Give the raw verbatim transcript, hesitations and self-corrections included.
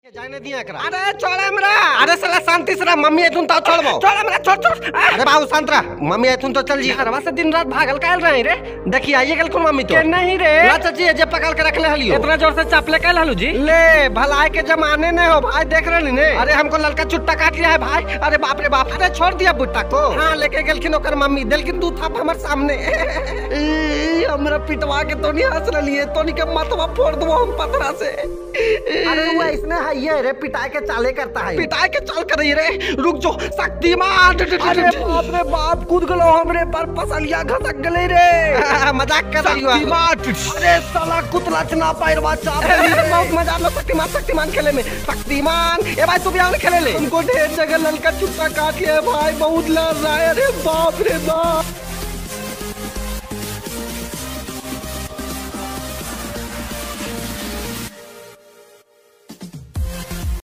जाने दिया करा। अरे छोड़ हमरा। अरे साला शांति से रह, मम्मी तुम तो छोड़ बो। छोड़ हमरा, छोड़ छोड़। अरे बाबू शांत रह, मम्मी तुम तो चल जी। घरवा से दिन रात भागल काल रही रे। देखिए आइए कल कौन मम्मी तो के नहीं रे। ला चाची जे पकड़ के रख ले हलियो। इतना जोर से चापले काल हलू जी। ले भलाई के जमाने ने हो भाई, देख रहे ने। अरे हमको लड़का चुट्टा काट लिया है भाई। अरे बाप रे बाप। अरे छोड़ दिया बुट्टा को। हाँ लेके गेलखिन ओकर मम्मी, देलखिन दूध था हमारे सामने। हमरा पिटवा के तो नहीं हंस रही है, तो नहीं के माथवा फोड़ दो हम पथरा से। अरे वो इसने है ये रे पिटाई के चाले करता है। पिटाई के चाल कर रही रे। रुक जो शक्तिमान। अरे बाप रे बाप, कूद गलो हमरे पर पसलिया घसक गले रे। मजाक कर रही हो। अरे साला कुतला चना पैरवा चाप। बहुत मजा लो शक्तिमान शक्तिमान खेले में। शक्तिमान ए भाई तू भी आने खेले ले। हमको ढेर जगह ललका चुट्टा काट लिया भाई, बहुत लड़ रहा है। अरे बाप रे बाप।